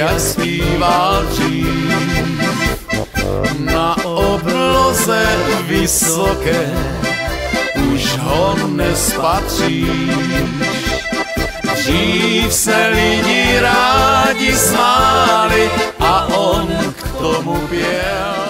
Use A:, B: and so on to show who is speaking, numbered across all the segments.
A: jak zpíval dřív. Na obloze vysoké už ho nespatříš. Dřív se lidi rádi smáli a on k tomu pěl.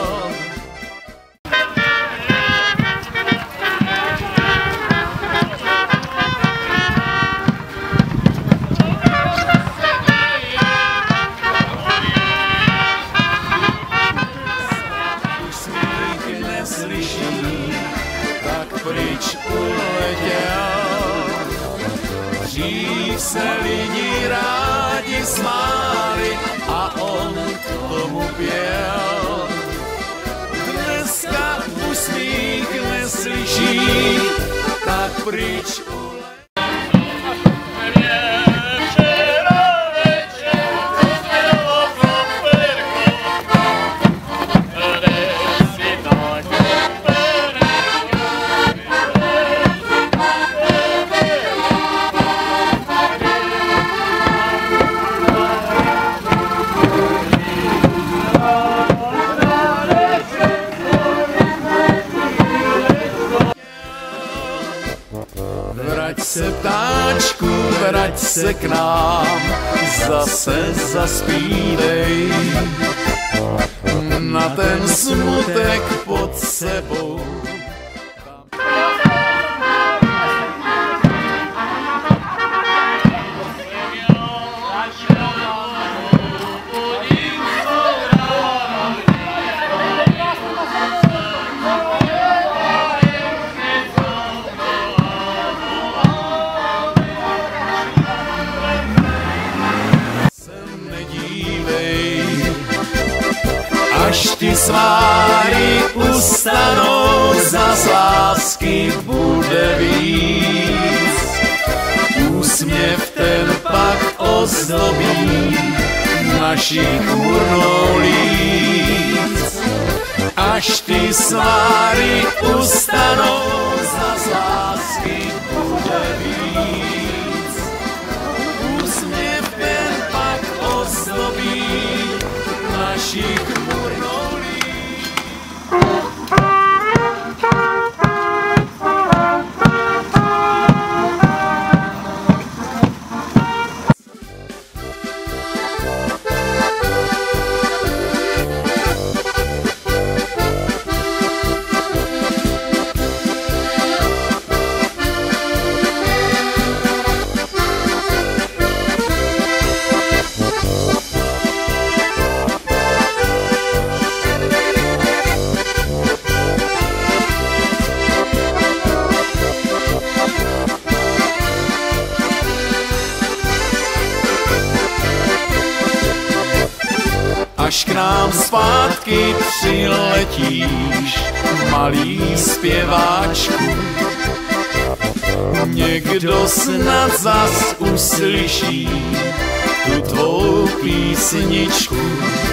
A: Pryč uletěl. Dřív se lidi rádi smáli a on k tomu pěl. Dneska už smích neslyší, tak pryč uletěl. Vrať se, ptáčku, vrať se k nám, zase zaspívej. Na ten smutek pod sebou. Až ti sváry ustanou, zas lásky bude víc. Úsměv ten pak ozdobí naši chmurnou líc. Až ty sváry ustanou, zas lásky bude víc. Úsměv ten pak ozdobí naši chmurnou líc. Až k nám zpátky přiletíš, malý zpěváčku, někdo snad zas uslyší tu tvou písničku.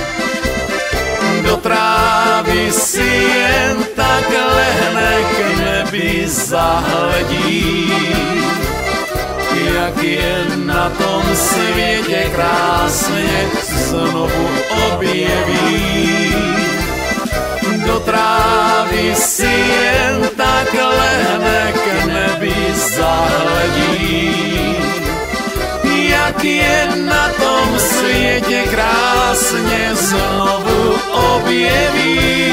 A: Do trávy si jen tak lehne, k nebi zahledí, jak je na tom světě krásně znovu objeví. Do trávy si jen tak lehne, k nebi zahledí, jak je na tom světě krásně znovu objeví.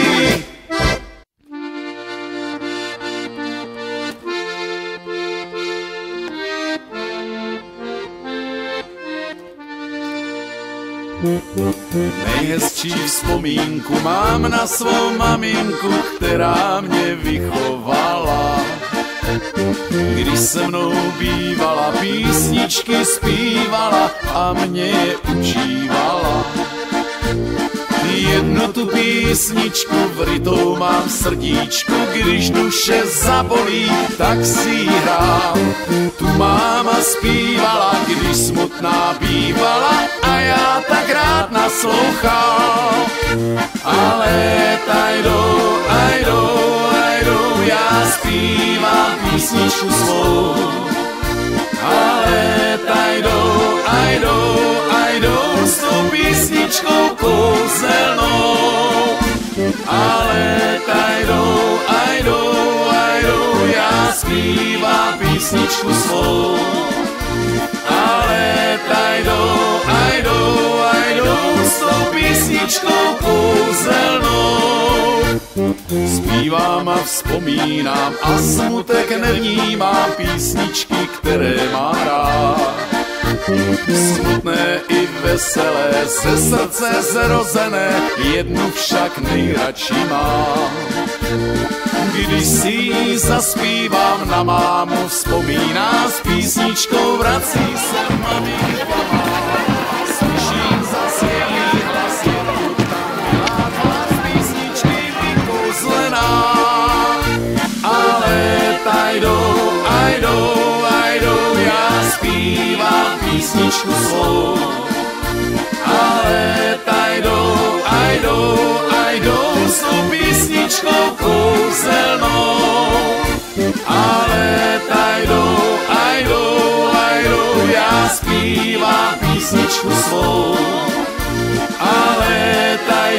A: Nejhezčí vzpomínku mám na svou maminku, která mě vychovala. Když se mnou bývala, písničky zpívala a mě je učívala. Jednu tu písničku vrytou mám v srdíčku, když duše zabolí, tak si ji hrám. Tu máma zpívala, když smutná bývala a já tak rád naslouchal. A léta jdou, já zpívám písničku svou. A léta jdou, s tou písničku svou. Ale jdou s tou písničkou kouzelnou. Zpívám a vzpomínám a smutek nevnímám písničky, které mám rád. Smutné i veselé, ze srdce zrozené, jednu však nejradši mám. Když si ji zaspívám, na mámu vzpomíná, s písničkou vrací se maminka má. Slyším zas její hlas, je tu tam milá tvár, z písničky vykouzlená. Ale jdou, já zpívám písničku svou. Ale jdou s tou písničkou kouzelnou. Ale jdou, já zpívám písničku svou. Ale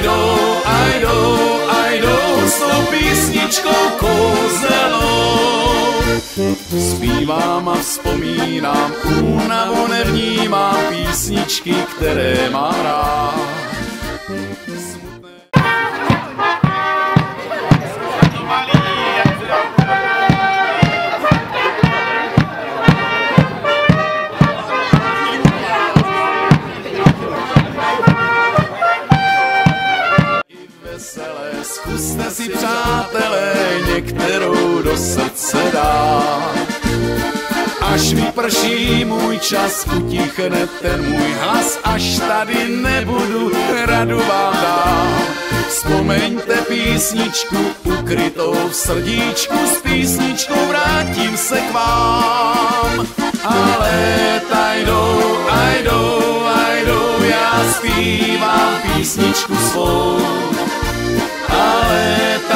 A: jdou s tou písničkou kouzelnou. Zpívám a vzpomínám, únavu nevnímám, písničky, které mám rád. Zkuste si, přátelé, některou do srdce dát. Až vyprší můj čas, utichne ten můj hlas, až tady nebudu, radu vám dám. Vzpomeňte písničku ukrytou v srdíčku, s písničkou vrátím se k vám. Ale jdou, já zpívám písničku svou. Ale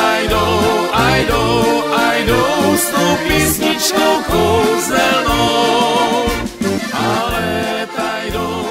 A: jdou s tou písničkou kouzelnou. Ale jdou.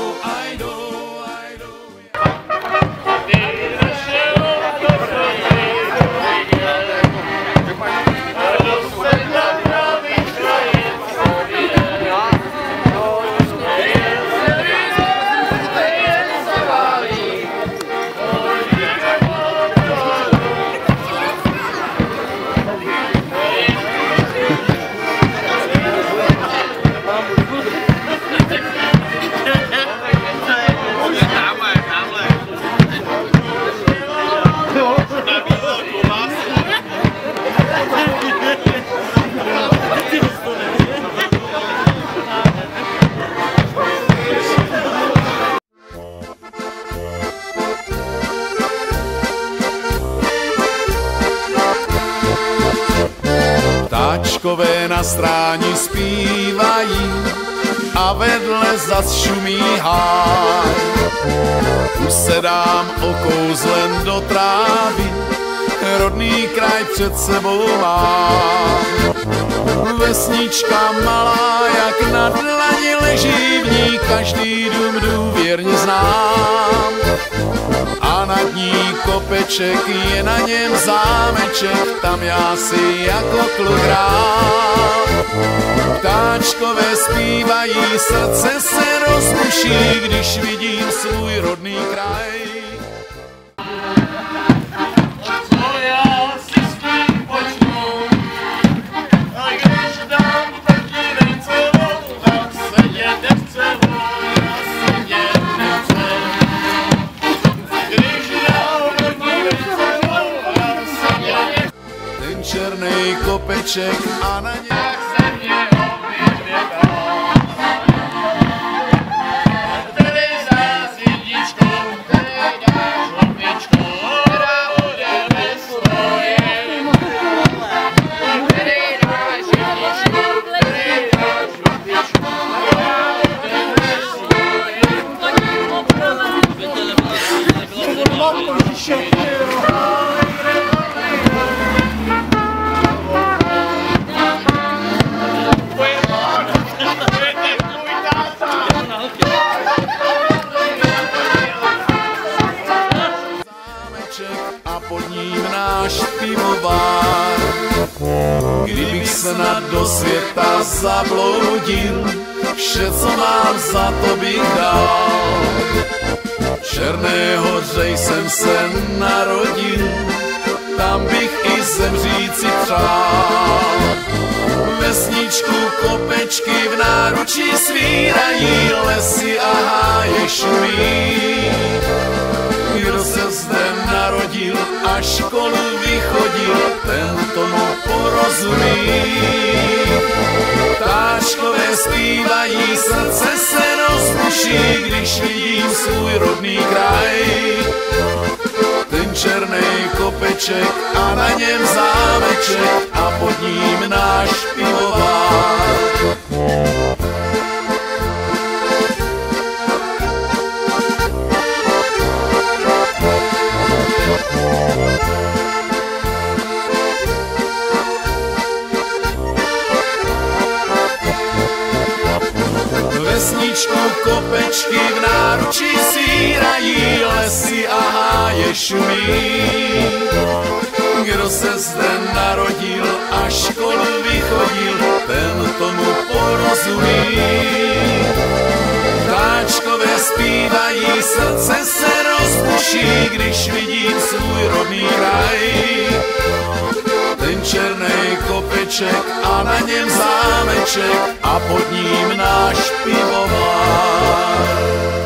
A: Ptáčkové na stráni zpívají a vedle zas šumí háj. Usedám okouzlen do trávy, rodný kraj před sebou mám. Vesnička malá, jak na dlani leží, v ní každý dům důvěrně znám. A nad ní kopeček, je na něm zámeček, tam já si jako kluk hrám. Ptáčkové zpívají, srdce se rozbuší, když vidím svůj rodný kraj. Černý kopeček a na něj a pod ním náš pivovar. Kdybych snad do světa zabloudil, vše, co mám, za to bych dal. V Černé Hoře jsem se narodil, tam bych i zemřít si přál. Vesničku kopečky v náručí svírají, lesy a háje šumí. Kdo se zde narodil a školu vychodil, ten tomu porozumí. Ptáčkové zpívají, srdce se rozbuší, když vidím svůj rodný kraj. Ten černý kopeček a na něm zámeček a pod ním náš pivovar. Vesničku kopečky v náručí svírají, lesy a háje šumí. Kdo se zde narodil a školu vychodil, ten tomu porozumí. Ptáčkové zpívají, srdce se rozbuší, když vidím svůj rodný kraj. Ten černý kopeček a na něm zámeček a pod ním náš pivovar.